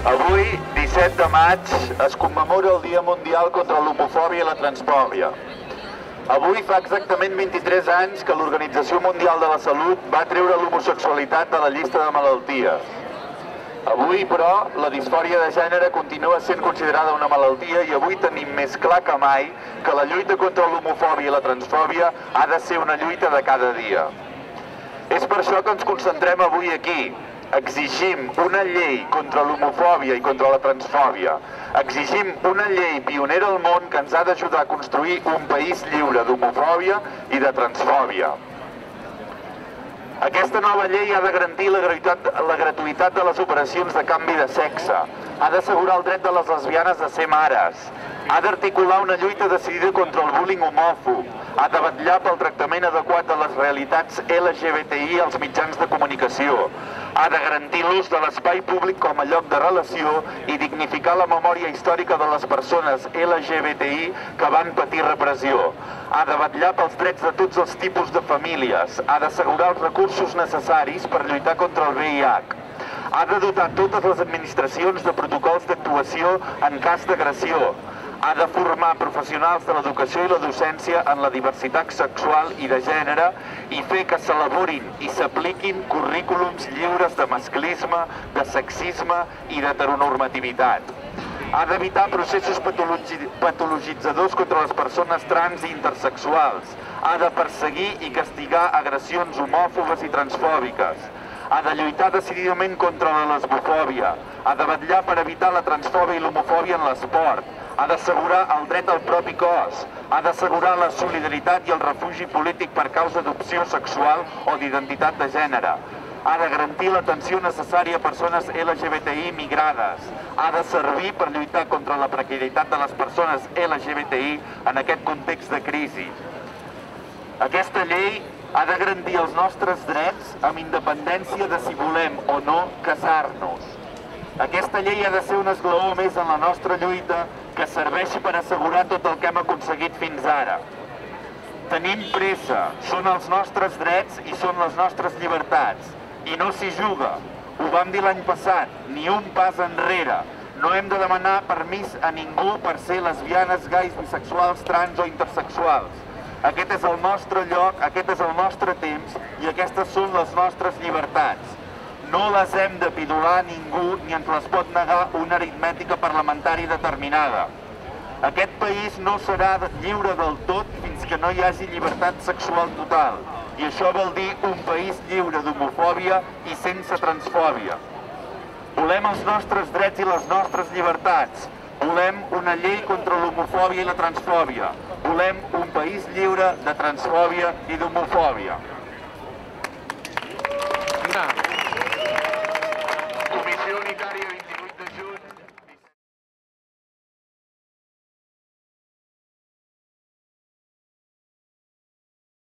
Avui, 17 de maig, es commemora el Dia Mundial contra l'Homofòbia i la Transfòbia. Avui fa exactament 23 anys que l'Organització Mundial de la Salut va treure l'homosexualitat de la llista de malalties. Avui, però, la disfòria de gènere continua sent considerada una malaltia i avui tenim més clar que mai que la lluita contra l'homofòbia i la transfòbia ha de ser una lluita de cada dia. És per això que ens concentrem avui aquí. Exigim una llei contra l'homofòbia i contra la transfòbia. Exigim una llei pionera al món que ens ha d'ajudar a construir un país lliure d'homofòbia i de transfòbia. Aquesta nova llei ha de garantir la gratuïtat de les operacions de canvi de sexe, ha d'assegurar el dret de les lesbianes a ser mares, ha d'articular una lluita decidida contra el bullying homòfob, ha de vetllar pel tractament adequat de les realitats LGBTI als mitjans de comunicació, ha de garantir l'ús de l'espai públic com a lloc de relació i dignificar la memòria històrica de les persones LGBTI que van patir repressió, ha de vetllar pels drets de tots els tipus de famílies, ha d'assegurar els recursos necessaris per lluitar contra el VIH, ha de dotar totes les administracions de protocols d'actuació en cas d'agressió, ha de formar professionals de l'educació i la docència en la diversitat sexual i de gènere i fer que s'elaborin i s'apliquin currículums lliures de masclisme, de sexisme i d'heteronormativitat. Ha d'evitar processos patologitzadors contra les persones trans i intersexuals. Ha de perseguir i castigar agressions homòfobes i transfòbiques. Ha de lluitar decididament contra la lesbofòbia. Ha de vetllar per evitar la transfòbia i l'homofòbia en l'esport. Ha d'assegurar el dret al propi cos, ha d'assegurar la solidaritat i el refugi polític per causa d'opció sexual o d'identitat de gènere, ha de garantir l'atenció necessària a persones LGBTI migrades, ha de servir per lluitar contra la precarietat de les persones LGBTI en aquest context de crisi. Aquesta llei ha de garantir els nostres drets amb independència de si volem o no casar-nos. Aquesta llei ha de ser un esglaó més en la nostra lluita que serveixi per assegurar tot el que hem aconseguit fins ara. Tenim pressa, són els nostres drets i són les nostres llibertats. I no s'hi juga. Ho vam dir l'any passat, ni un pas enrere. No hem de demanar permís a ningú per ser lesbianes, gais, bisexuals, trans o intersexuals. Aquest és el nostre lloc, aquest és el nostre temps i aquestes són les nostres llibertats. No les hem de pidolar a ningú ni ens les pot negar una aritmètica parlamentària determinada. Aquest país no serà lliure del tot fins que no hi hagi llibertat sexual total. I això vol dir un país lliure d'homofòbia i sense transfòbia. Volem els nostres drets i les nostres llibertats. Volem una llei contra l'homofòbia i la transfòbia. Volem un país lliure de transfòbia i d'homofòbia.